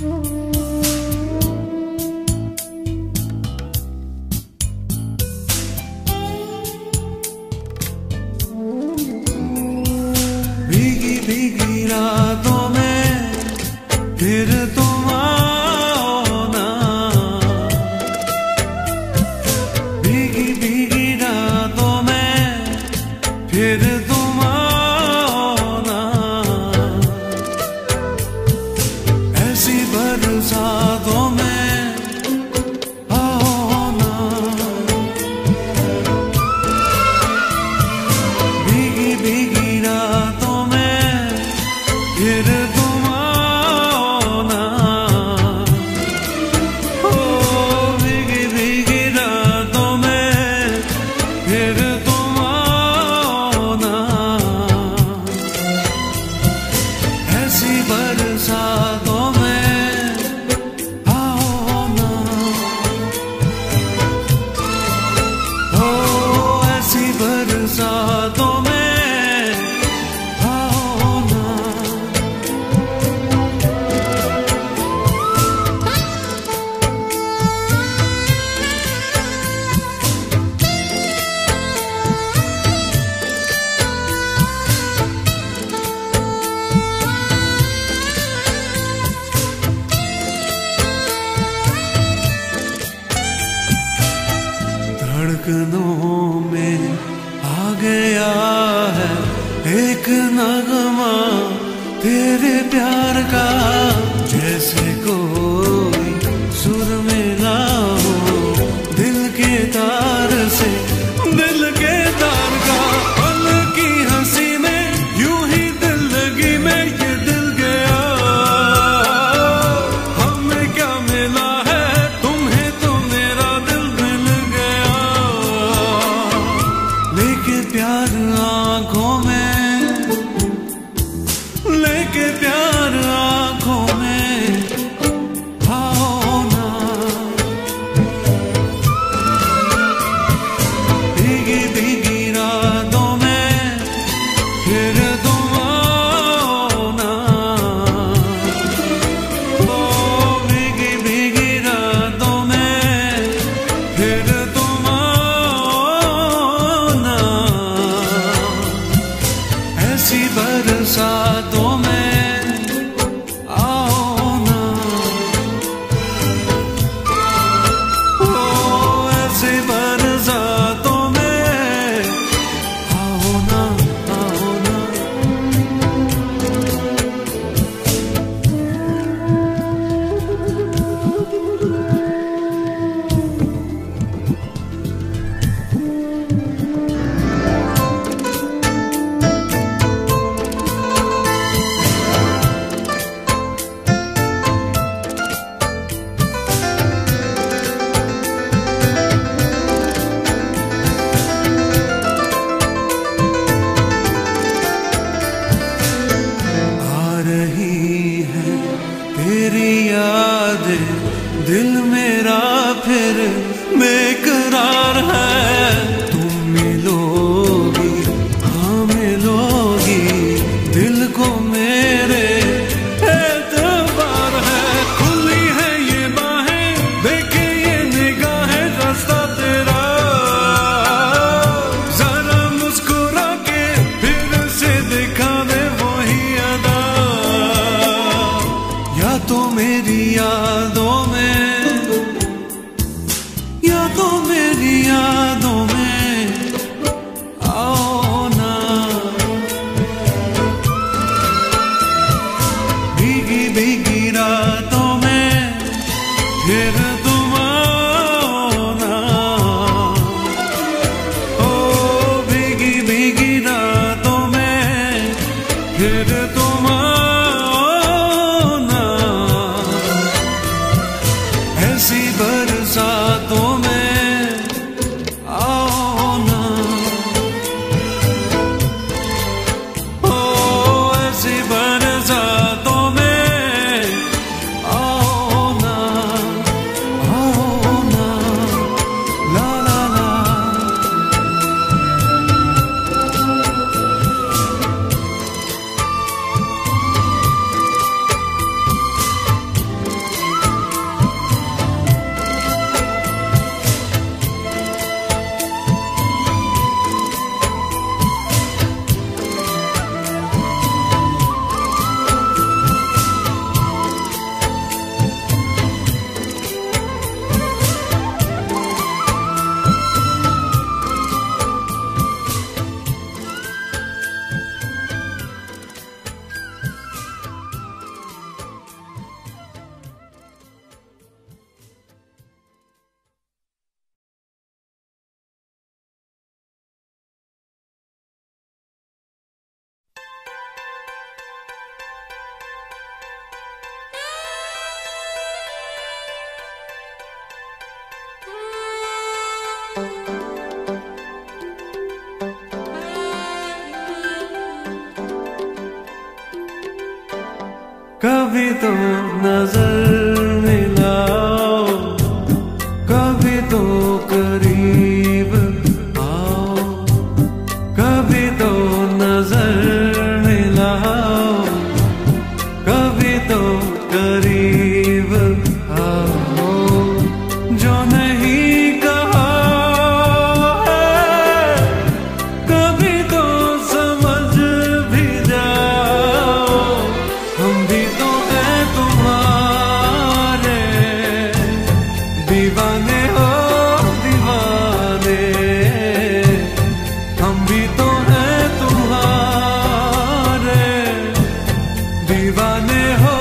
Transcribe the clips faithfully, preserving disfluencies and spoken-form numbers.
भीगी भीगी रातों में फिर तुम आओ ना, भीगी भीगी रातों में फिर तुम आओ ना, ऐसी बरसातों में आओ ना, भीगी भीगी रातों फिर तुम आओ ना, ओ भीगी भीगी रातों में फिर तुम आओ ना, ऐसी बरसातों में आओ ना, ओ ऐसी बरसातों में धड़कनों में आ गया है एक नगमा तेरे प्यार का, जैसे कोई सुर मिला हो दिल के तार से, दिल के तार का, पल की हंसी में यूं ही दिल लगी में ये दिल गया, हमें क्या मिला है तुम्हें तो मेरा दिल मिल गया, लेके प्यार आंखों में, लेके प्यार आंखों में आओ ना, भीगी भीगी रातों में फिर तुम आओ ना, ओ भीगी भीगी रातों में फिर तुम आओ ना, ऐसी बरसातों में आओ ना, ओ ऐसी बरसातों में आओ ना, आओ ना। तेरी यादें दिल मेरा फिर बेकरार है, तुम मिलोगी हाँ मिलोगी दिल को मेरे एतबार है, खुली है ये बाहें देखे ये निगाहें रास्ता तेरा, जरा मुस्कुरा के फिर से दिखा दे वही अदा, या तो मेरी यादों में, या तो मेरी यादों में आओ ना, भीगी भीगी रातों में फिर तुम आओ ना, ओ भीगी भीगी रातों में फिर तुम आओ ना, ऐसी बरसातों में कभी तो नजर मिलाओ, कभी तो करीब आओ, कभी तो नजर मिलाओ, कभी तो करीब आओ। जो नहीं कहा है कभी तो समझ भी जाओ, हम भी तो हैं तुम्हारे दीवाने हो दीवाने, हम भी तो हैं तुम्हारे दीवाने हो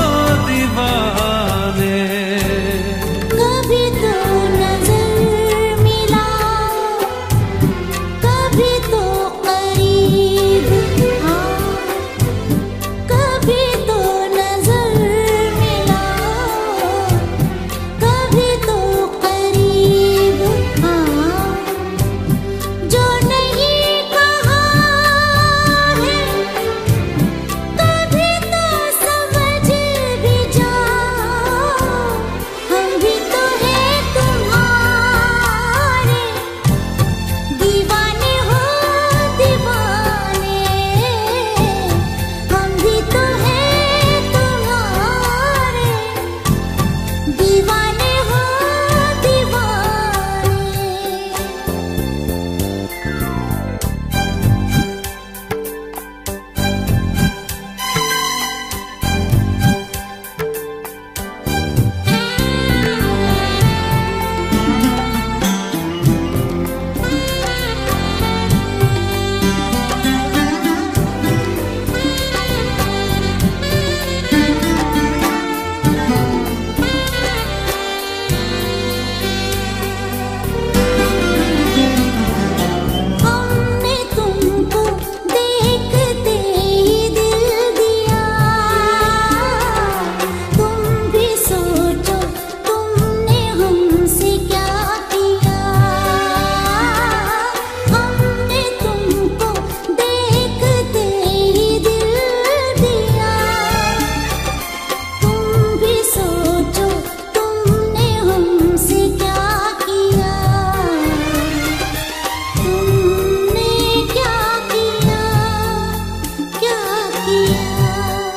दीवाने। कभी तो नजर मिलाओ, कभी तो करीब आओ, कभी तो नजर मिलाओ, कभी तो करीब आओ। जो नहीं कहा है कभी तो समझ भी जाओ, हम भी तो हैं तुम्हारे दीवाने हो दीवाने, हम भी तो हैं तुम्हारे दीवाने हो दीवाने। हमने तुमको देखते ही दिल दिया, तुम भी सोचो तुमने हमसे क्या किया। हमने तुमको देखते ही दिल दिया, तुम भी सोचो तुमने हमसे क्या किया। तुमने क्या किया, क्या किया।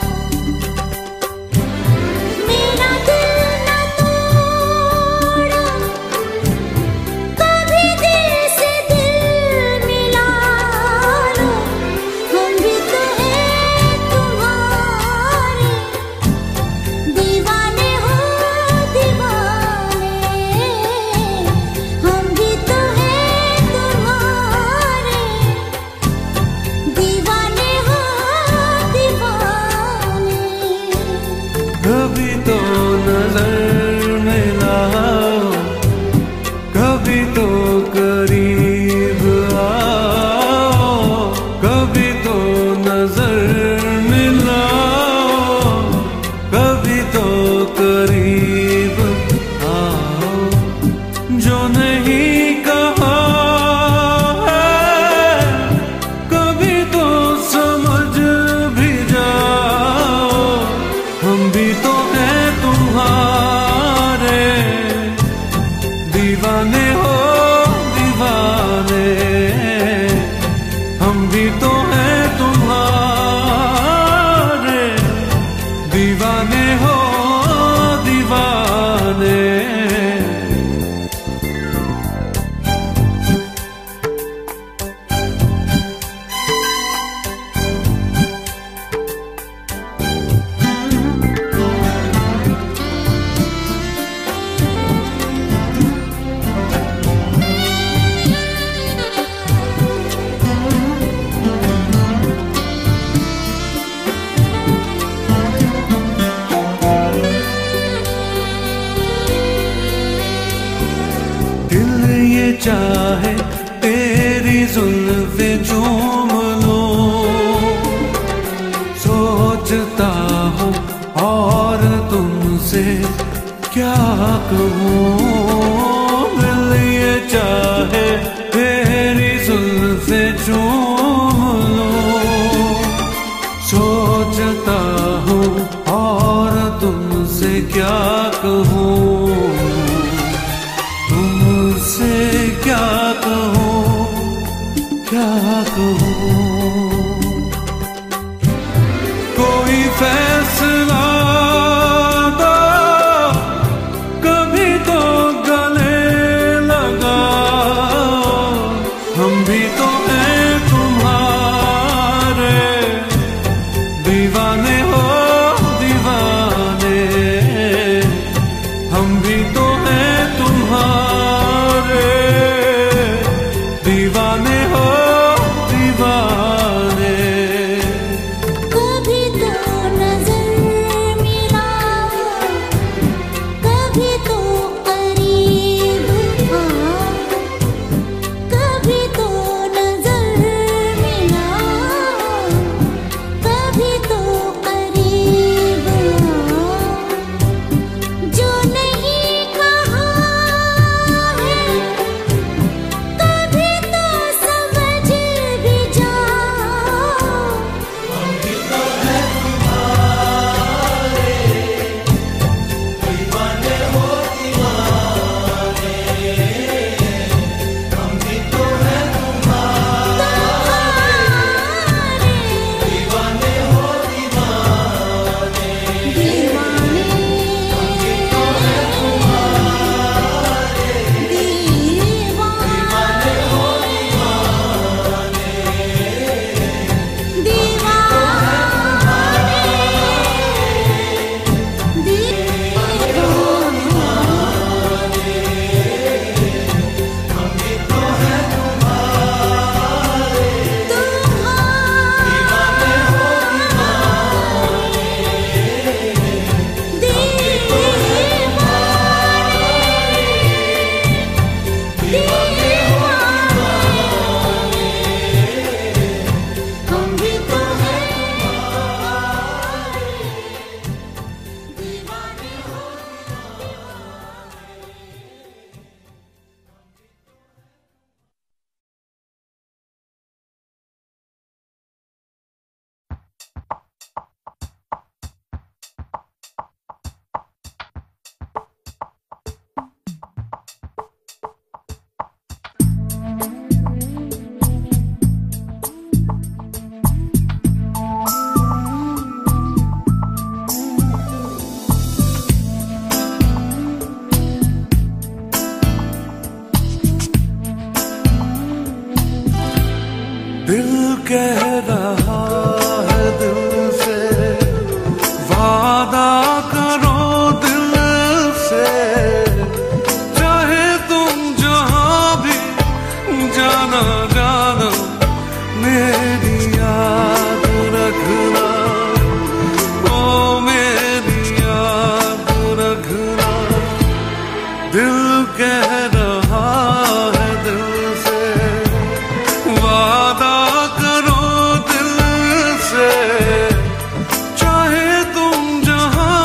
मेरा दिल न तोड़ो, कभी दिल से दिल मिला लो, हम भी तो हैं तुम्हारे दीवाने हो दीवाने, हम भी तो हैं तुम्हारे दीवाने हो दीवाने। कभी तो नजर मिलाओ, कभी तो करीब आओ, कभी तो नजर मिलाओ, कभी तो करीब आओ। जो नहीं कहा है कभी तो समझ भी जाओ, हम भी तो हैं तुम्हारे दीवाने हो दीवाने, हम भी तो हैं तुम्हारे दीवाने हो दीवाने। दिल ये चाहे तेरी जुल्फे चूम लो, सोचता हूँ और तुमसे क्या कहूँ। दिल ये चाहे तेरी जुल्फे चूम लो, सोचता हूँ तुमसे क्या कहूँ, तुमसे क्या कहूँ, क्या कहूँ। कोई फैसला दो, कभी तो गले लगाओ, हम भी तो हैं तुम्हारे दीवाने हो दीवाने, हम भी तो हैं तुम्हारे दीवाने हो दीवाने। कभी तो नजर मिलाओ, कभी तो करीब आओ, कभी तो नजर मिलाओ, कभी तो करीब आओ। जो नहीं कहा है कभी तो समझ भी जाओ। दिल कह रहा है दिल से, वादा करो दिल से, चाहे तुम जहाँ भी जाना जाना, मेरी याद रखना, ओ मेरी याद रखना। दिल कह रहा है दिल से, वादा करो दिल से, चाहे तुम जहाँ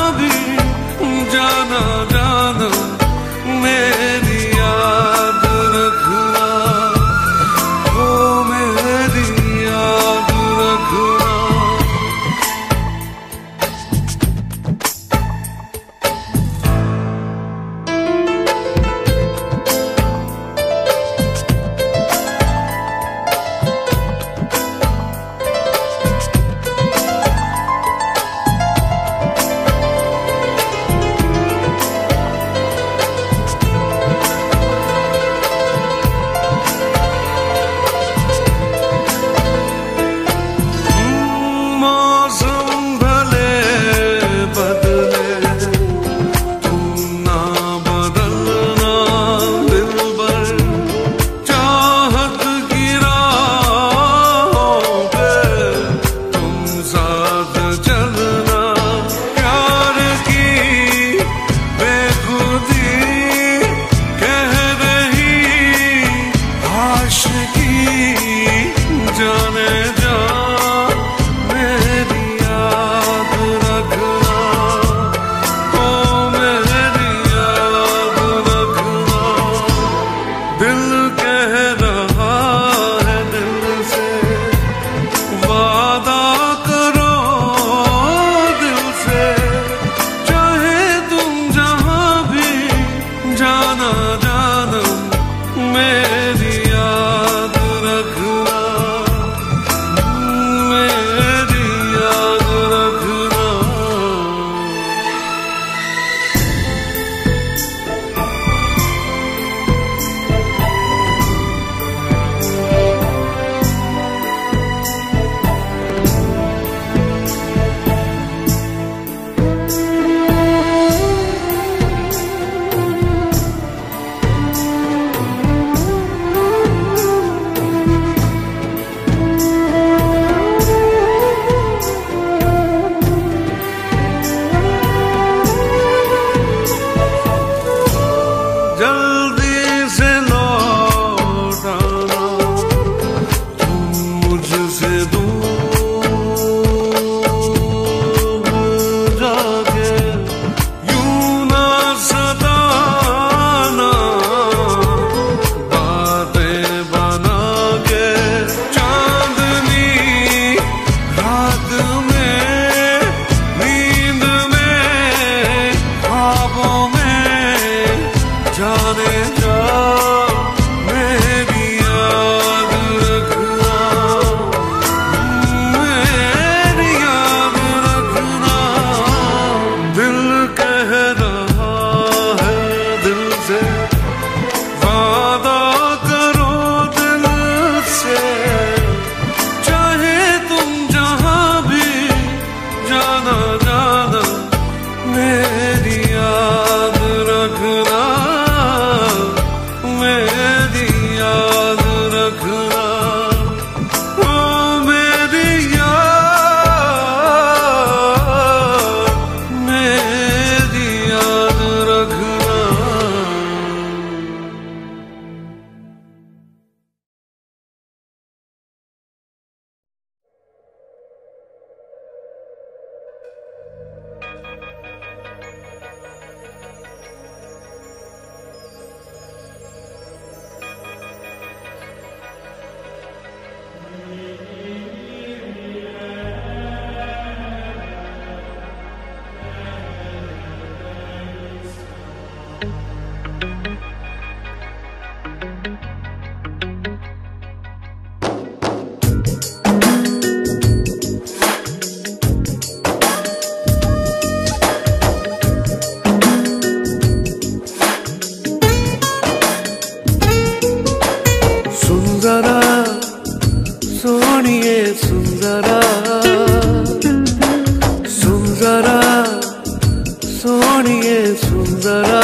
जरा,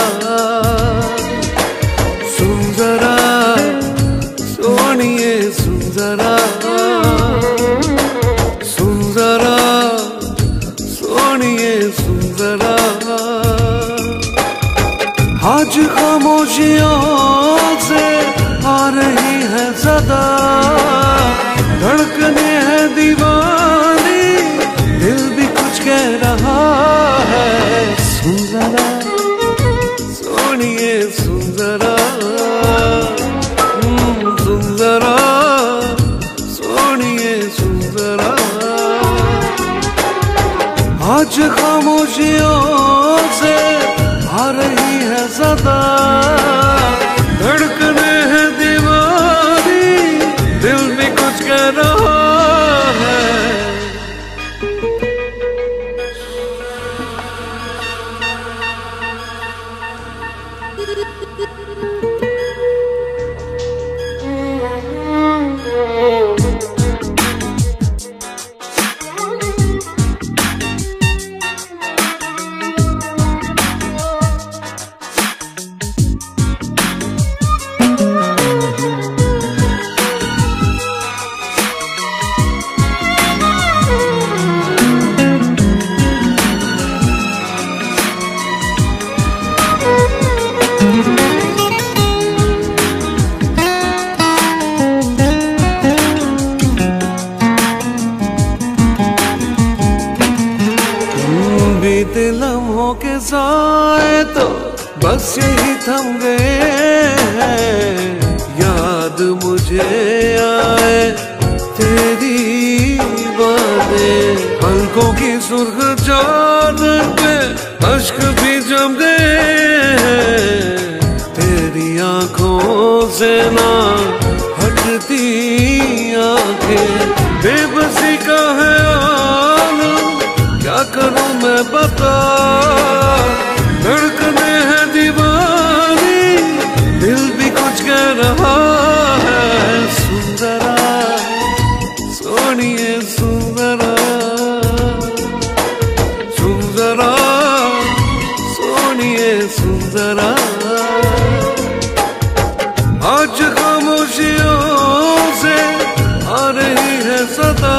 सुन जरा सोनिए सुन जरा, सुन जरा सोनिए सुन जरा। आज खामोशियों से आ रही है सदा, धड़कने हैं दीवानी, दिल भी कुछ कह रहा है। सुन जरा सोनिए सुन जरा, सुन जरा सोनिए सुन जरा। आज खामोशियों से आ रही है सदा, धड़कने हैं दीवानी, दिल भी कुछ कह रहा है। बीते लम्हों के साए तो बस यही थम गए हैं, याद मुझे आए तेरी बातें। पलकों की सुर्ख चादर पे अश्क भी जम गए हैं, तेरी आंखों से ना हटती आंखें। बेबसी का है आलम, क्या करूं मैं बता, धड़कने हैं दीवानी, दिल भी कुछ कह रहा है। सुन जरा सोनिए सुन जरा, सुन जरा सोनिए सुन जरा। आज खामोशियों से आ रही है सदा,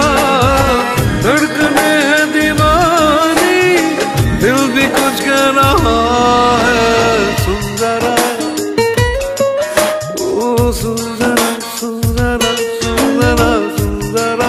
धड़कने हैं दीवानी, दिल भी कुछ कह रहा है। सुन जरा ओ सुन जरा सुन जरा सुन जरा सुन जरा।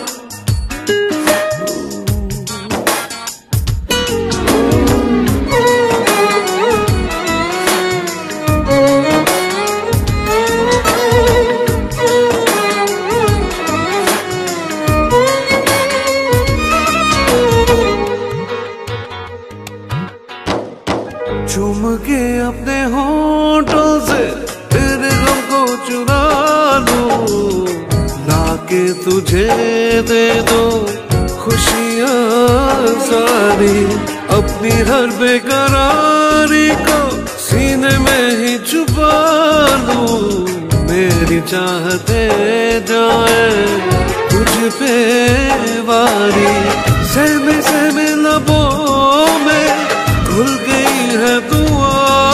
चूम के अपने होंठों से तेरे गम को चुरा लूं, लाके तुझे दे दो खुशियाँ सारी। अपनी हर बेकरारी को सीने में ही छुपा लूं, मेरी चाहते जाए तुझ पे वारी। सहमे सहमे लबों में घुल गई है दुआ,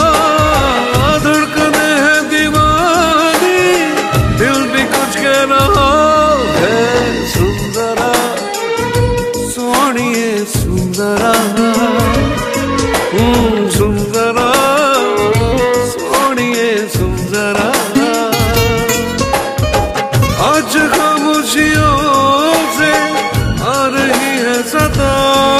धड़कने हैं दीवानी, दिल भी कुछ कह रहा है। सुन जरा सोनिए सुन जरा, सुन जरा सोनिए सुन जरा। आज खामोशियों से आ रही है सदा,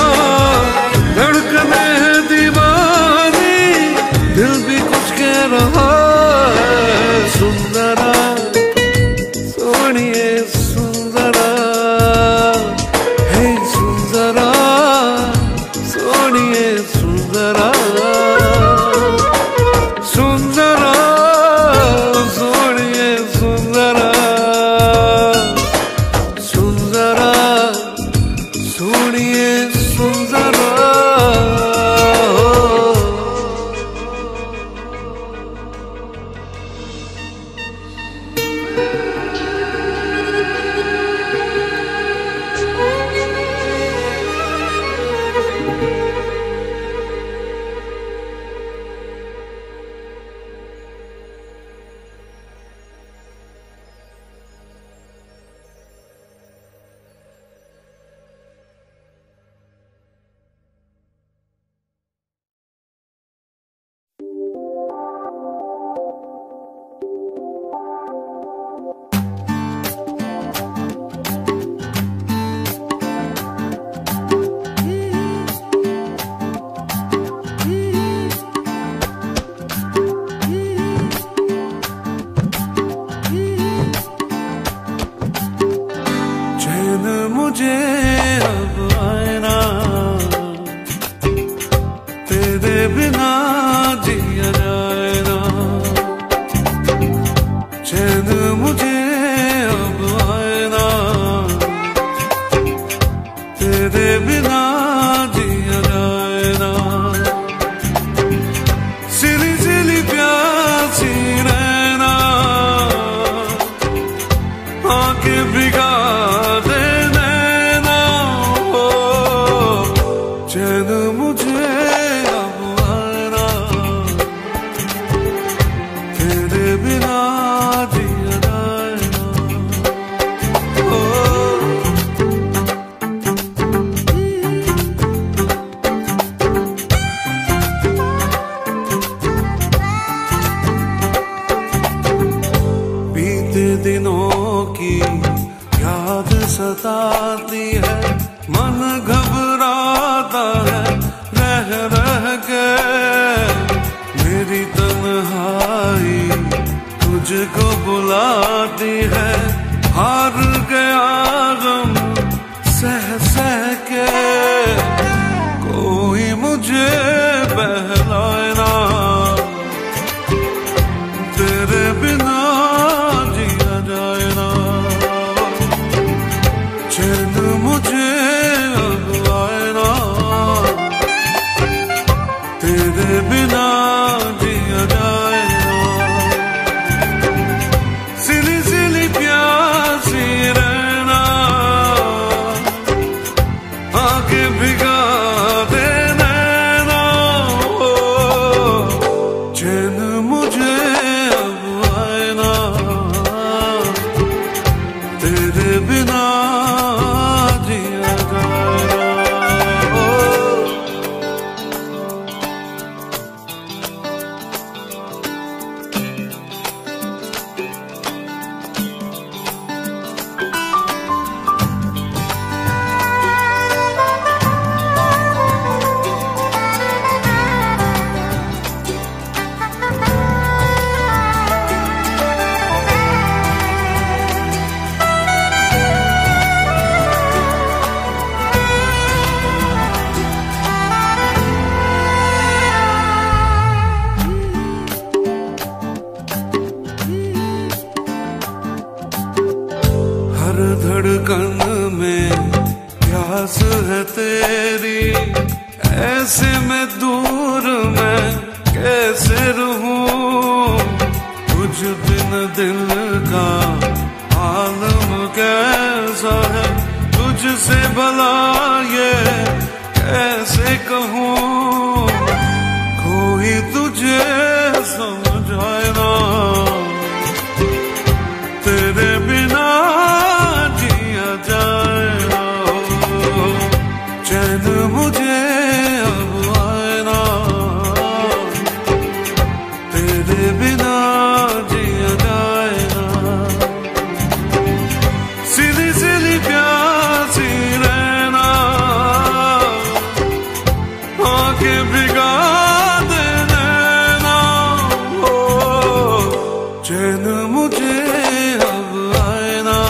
धड़कने हैं दीवानी, दिल भी कुछ कह रहा है। सुन जरा सोनिए सुन जरा, हे सुन जरा सोनिए सुन जरा, सुन जरा सोनिए सुन जरा, सुन जरा सोनिए सुन जरा। मुझे अब आना, तेरे बिना जिया जाए ना। ओ बीते दिनों की याद सताती है, मन घबराता है रह रह के। मेरी तन्हाई तुझको बुलाती है, हार गया गम सह सह के। कोई मुझे बहलाए ना, तेरे बिना जिया जाए ना। चैन मुझे अब आए ना, तेरे बिना जिया जाए ना। सिली सिली प्यासी रहना, आके भिगा दे नैना। चैन मुझे अब आए ना, तेरे बिना जिया जाए ना। हर धड़कन में प्यास है तेरी, ऐसे में दूर मैं कैसे रहूं। तुझ बिन दिल का आलम कैसा है, तुझसे भला ये कैसे कहूं। कोई तुझे समझाए ना, तेरे बिना जिया जाए ना। चैन मुझे अब आए ना, तेरे बिना जिया जाए ना। सिली सिली प्यासी रहना, आके भिगा दे नैना। ओ चैन मुझे अब आए ना,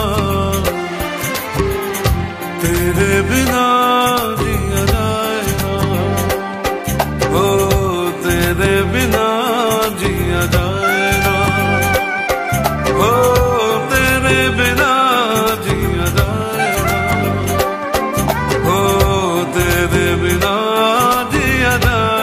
तेरे बिना जिया जाए ना। ओ तेरे बिना जिया जाए ना। ओ तेरे बिना जिया जाए ना। ओ तेरे बिना जिया जाए।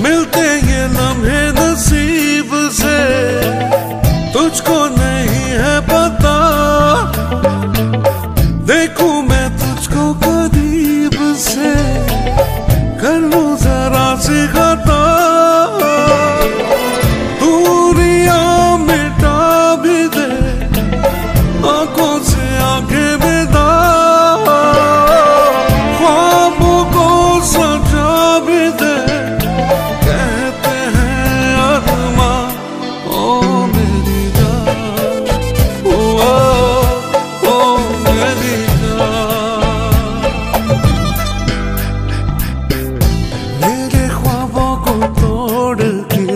मिलते ये लम्हे नसीब से, तुझको नहीं है पता। देखूं मैं तुझको करीब से, कर लूं जरा सी खता। दूरियां मिटा भी दे आंखों से आंखें मिला, ख्वाबों को सजा भी दे। कहते हैं अरमा ओ मेरी जान, ओ ओ मेरी जान। मेरे ख्वाबों को तोड़ के,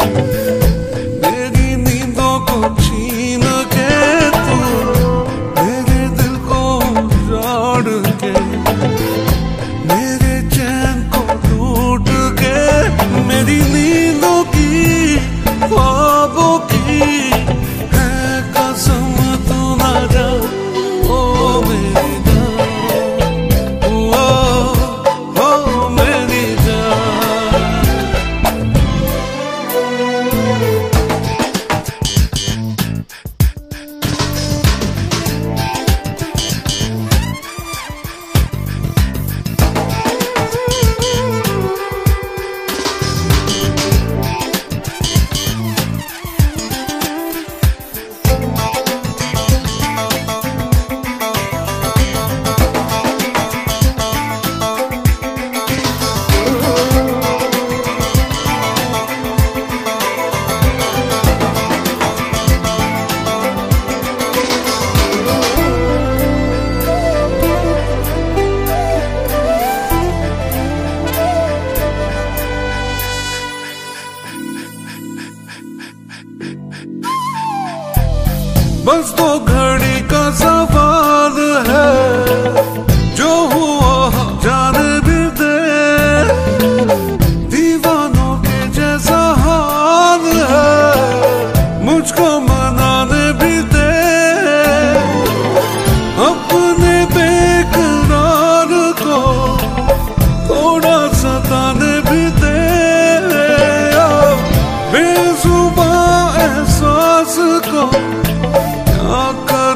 मेरी नींदों को छीन के, तू मेरे दिल को उजाड़ के, मेरे चैन को लूट के, मेरी नींदों की ख्वाबों की है कसम तू ना जा। ओ मेरी जान, ओ ओ मेरी जान। बस तो घड़ी का सवाल है, जो हुआ जाने भी दे। दीवानों के जैसा हाल है, मुझको मनाने भी दे। अपने बेकरार को थोड़ा सताने भी दे। बेजुबां एहसास को क्या कर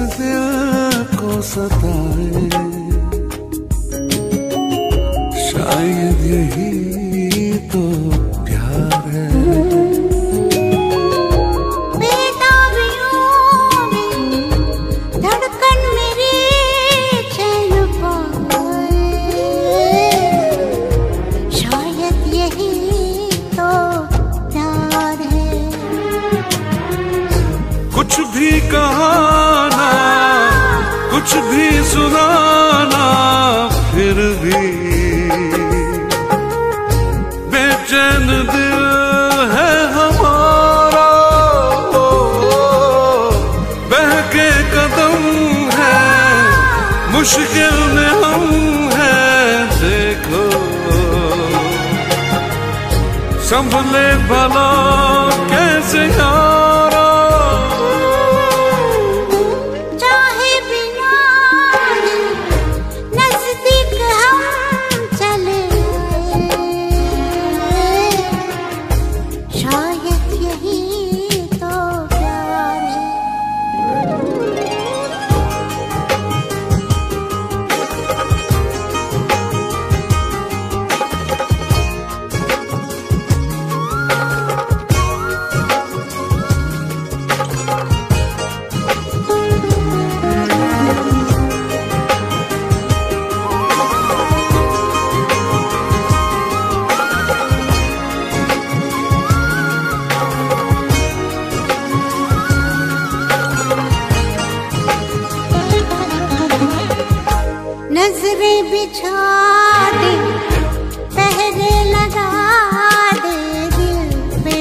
दिल को सताए, शायद यही तो प्यार है। बेताबियों में धड़कन मेरी चैन पाए, शायद यही तो प्यार है। कुछ भी कहाना, कुछ भी सुनाना, फिर भी बेचैन दिल है हमारा। बहके कदम है, मुश्किल में हम हैं, देखो संभले भला कैसे यारा। नजरें बिछा दे, पहरे लगा दे दिल पे,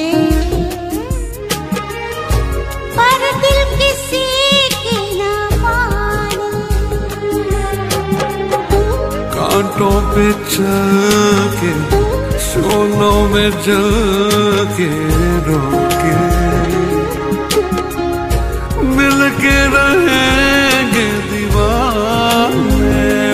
पर दिल किसी की ना माने। कांटों पे चल के, शोलों में जल के, रोके मिल के रहेंगे दीवाने।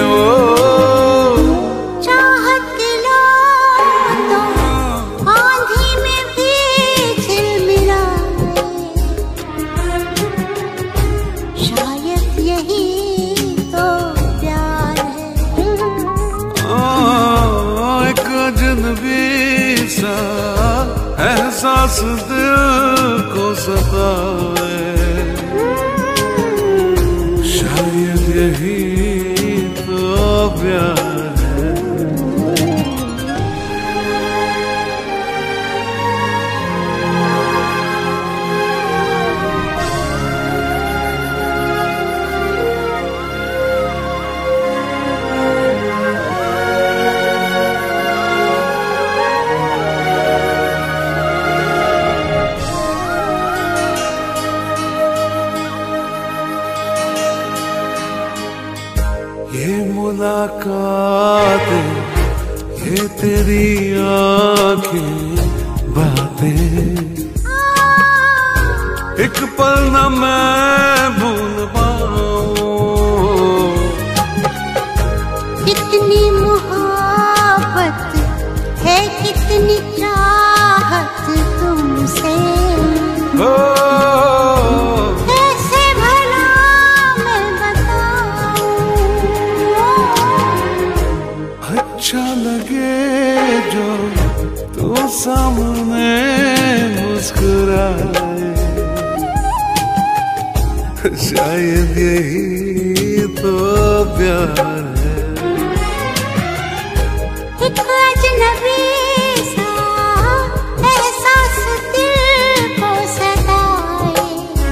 एहसास दिल को सताए, शायद यही तो प्यार है। ये मुलाकातें, ये तेरी आँखें, बातें, एक पल न मैं भूल पाऊं। कितनी मोहब्बत है, कितनी चाहत तुमसे, कैसे भला मैं बताऊं। अच्छा लगे जो तू सामने मुस्कुराए, शायद यही तो प्यार है। एक अजनबी सा एहसास दिल को सताए,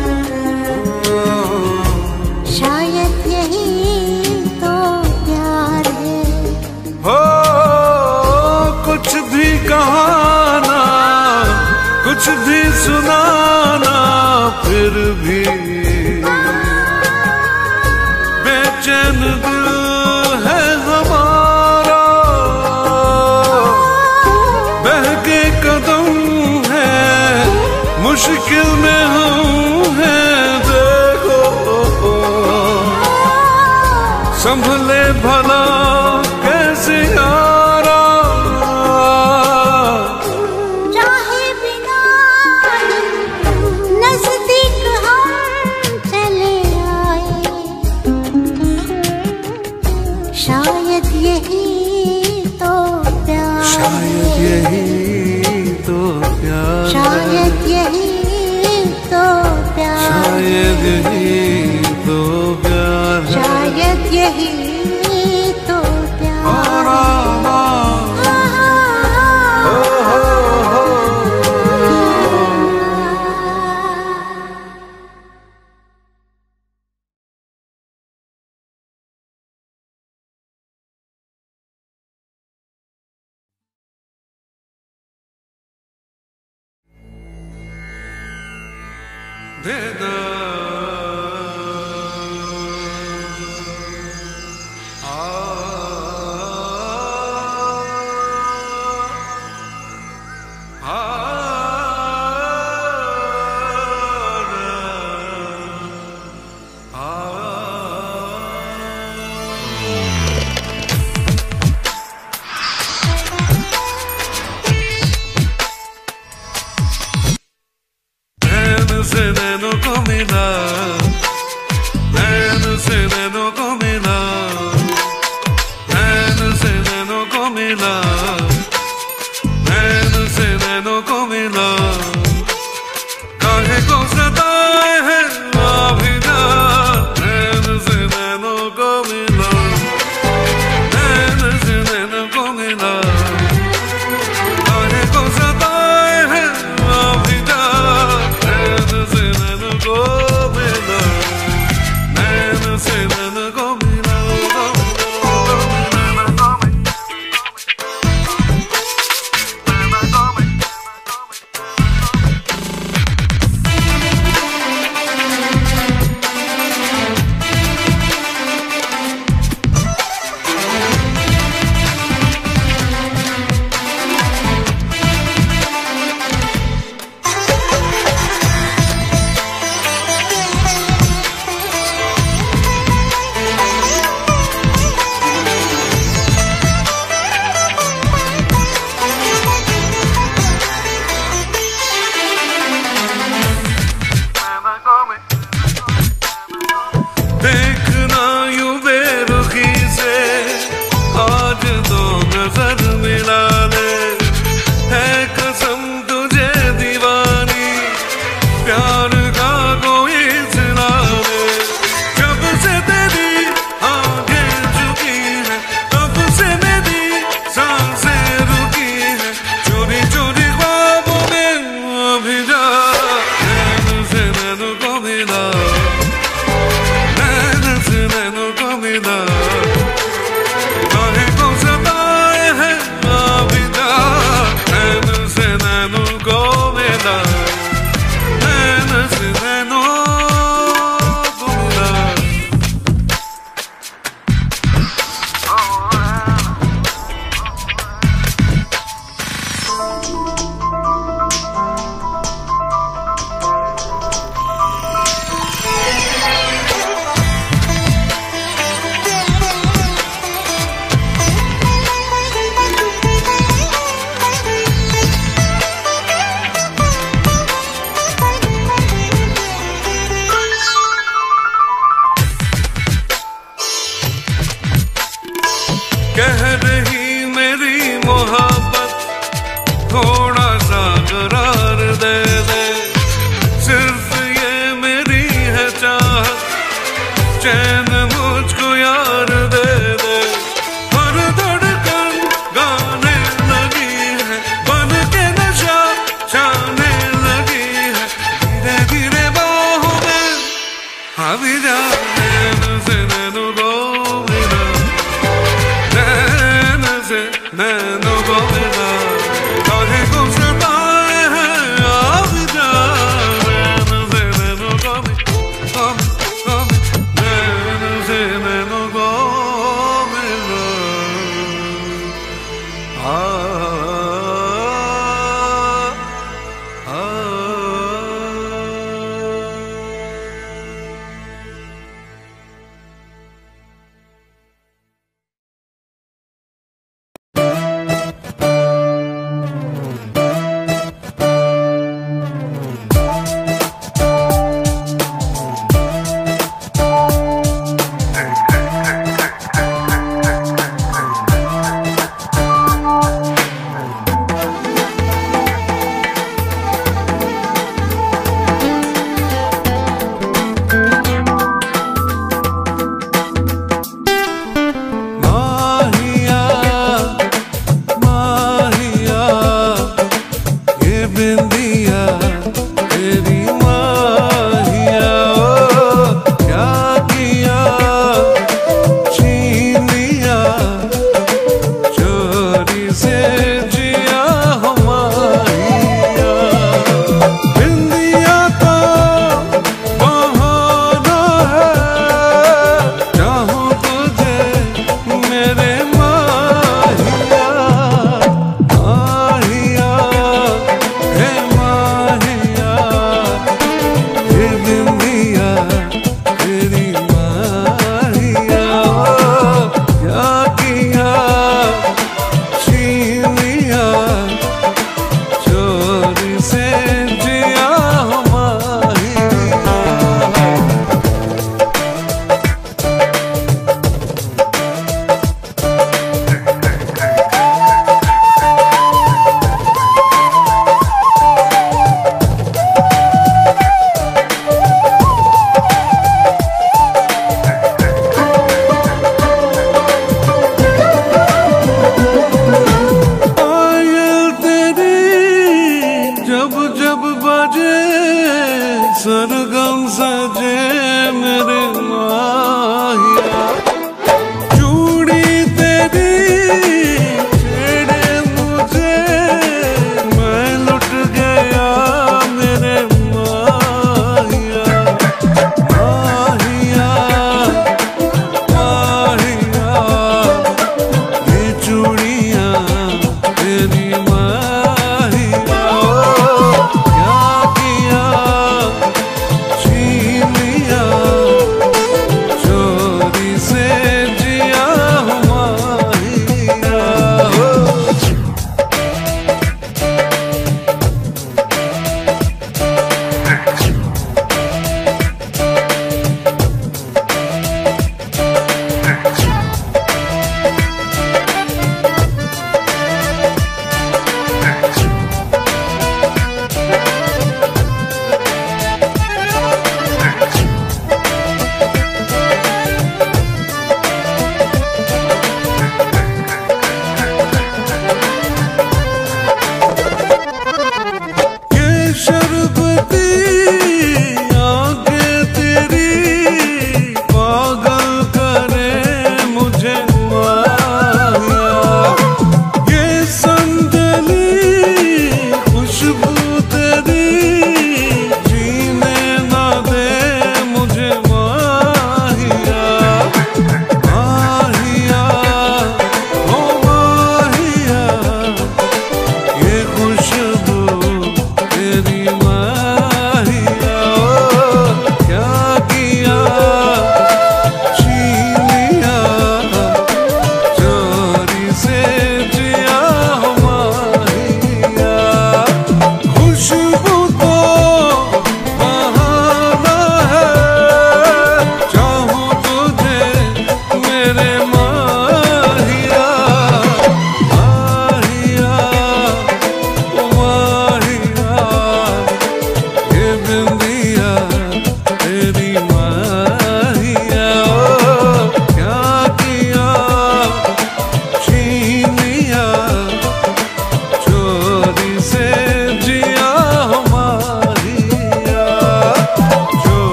शायद यही तो प्यार है। हो कुछ भी कहाना, कुछ भी सुनाना, फिर भी बेचैन दिल है हमारा। बहके कदम है, मुश्किल में हम हैं, देखो संभले भला कैसे यारा। चाहे बिना नजदीक हम चले आए, शायद यही तो प्यार, शायद यही तो प्यार, शायद यही तो प्यार, शायद यही तो प्यार। Veda से नैनों को मिला, नैन से नैनों को मिला, नैन से नैनों को मिला, नैन से नैनों को मिला, काहे को सताए है अभी जा, नैन से नैनों को मिला, नैन से नैनों को मिला, काहे को सताए है अभी जा, नैन से नैन को मिला, नैन से नैन को मिला। देखना यूं बेरुखी से आज तो नजर मिला ले, है कसम तुझे दीवानी प्यार का कोई सिला ले, जब से तेरी आंखें झुकी है तब से मेरी सांसें रुकी है, चोरी चोरी ख्वाबों में अभी जा, नैन से नैन को मिला, नैनों को मिला, काहे को सताए है अभी जा, नैन से नैनों को मिला, नैन से नैनों को मिला। कह रही मेरी मोहब्बत थोड़ा सा करार दे दे, सिर्फ ये मेरी है चाहत, चैन मुझको यार दे दे,